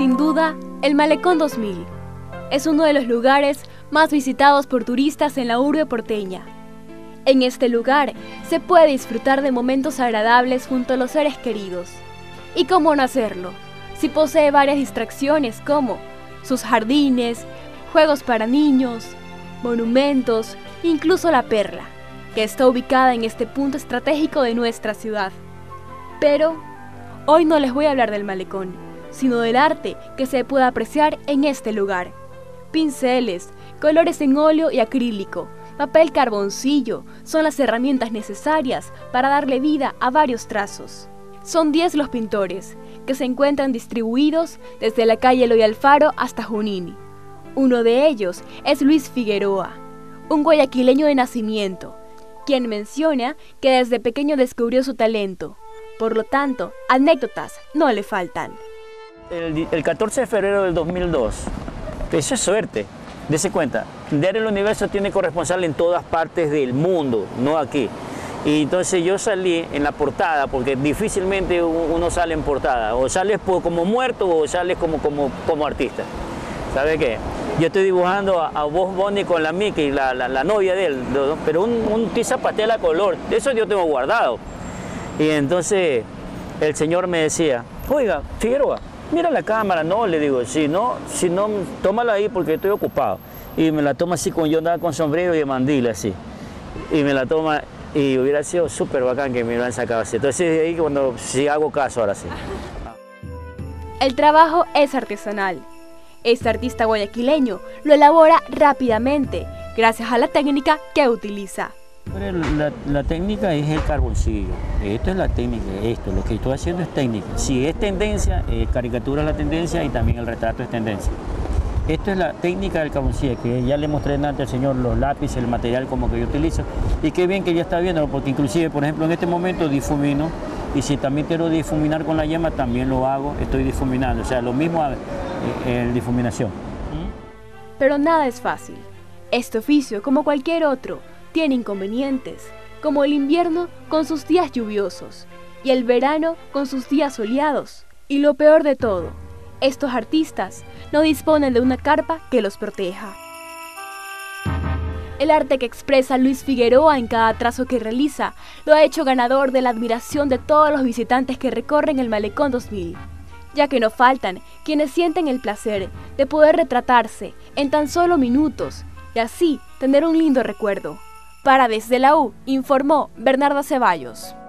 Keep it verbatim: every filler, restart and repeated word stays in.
Sin duda, el Malecón dos mil es uno de los lugares más visitados por turistas en la urbe porteña. En este lugar se puede disfrutar de momentos agradables junto a los seres queridos. ¿Y cómo no hacerlo? Si posee varias distracciones como sus jardines, juegos para niños, monumentos, incluso la Perla, que está ubicada en este punto estratégico de nuestra ciudad. Pero hoy no les voy a hablar del malecón, sino del arte que se puede apreciar en este lugar. Pinceles, colores en óleo y acrílico, papel carboncillo son las herramientas necesarias para darle vida a varios trazos. Son diez los pintores, que se encuentran distribuidos desde la calle Eloy Alfaro hasta Junín. Uno de ellos es Luis Figueroa, un guayaquileño de nacimiento, quien menciona que desde pequeño descubrió su talento. Por lo tanto, anécdotas no le faltan. El, el catorce de febrero del dos mil dos, eso es suerte, dése cuenta, Diario El Universo tiene corresponsal en todas partes del mundo, no aquí. Y entonces yo salí en la portada, porque difícilmente uno sale en portada, o sales como muerto o sales como, como, como artista. ¿Sabe qué? Yo estoy dibujando a, a Bugs Bunny con la Mickey, la, la, la novia de él, ¿no? Pero un, un tiza pastel color, eso yo tengo guardado. Y entonces el señor me decía, oiga, Figueroa, mira la cámara. No, le digo, si no, si no, tómala ahí porque estoy ocupado. Y me la toma así, con yo andaba con sombrero y de mandil así. Y me la toma, y hubiera sido súper bacán que me lo hubieran sacado así. Entonces ahí cuando sí hago caso ahora sí. El trabajo es artesanal. Este artista guayaquileño lo elabora rápidamente, gracias a la técnica que utiliza. La, la técnica es el carboncillo, esto es la técnica, esto, lo que estoy haciendo es técnica. Si es tendencia, eh, caricatura es la tendencia y también el retrato es tendencia. Esto es la técnica del carboncillo, que ya le mostré antes al señor los lápices, el material como que yo utilizo. Y qué bien que ya está viendo, porque inclusive, por ejemplo, en este momento difumino, y si también quiero difuminar con la yema, también lo hago, estoy difuminando, o sea, lo mismo en difuminación. Pero nada es fácil. Este oficio, como cualquier otro, tiene inconvenientes, como el invierno con sus días lluviosos y el verano con sus días soleados. Y lo peor de todo, estos artistas no disponen de una carpa que los proteja. El arte que expresa Luis Figueroa en cada trazo que realiza lo ha hecho ganador de la admiración de todos los visitantes que recorren el Malecón dos mil, ya que no faltan quienes sienten el placer de poder retratarse en tan solo minutos y así tener un lindo recuerdo. Para Desde la U, informó Bernarda Ceballos.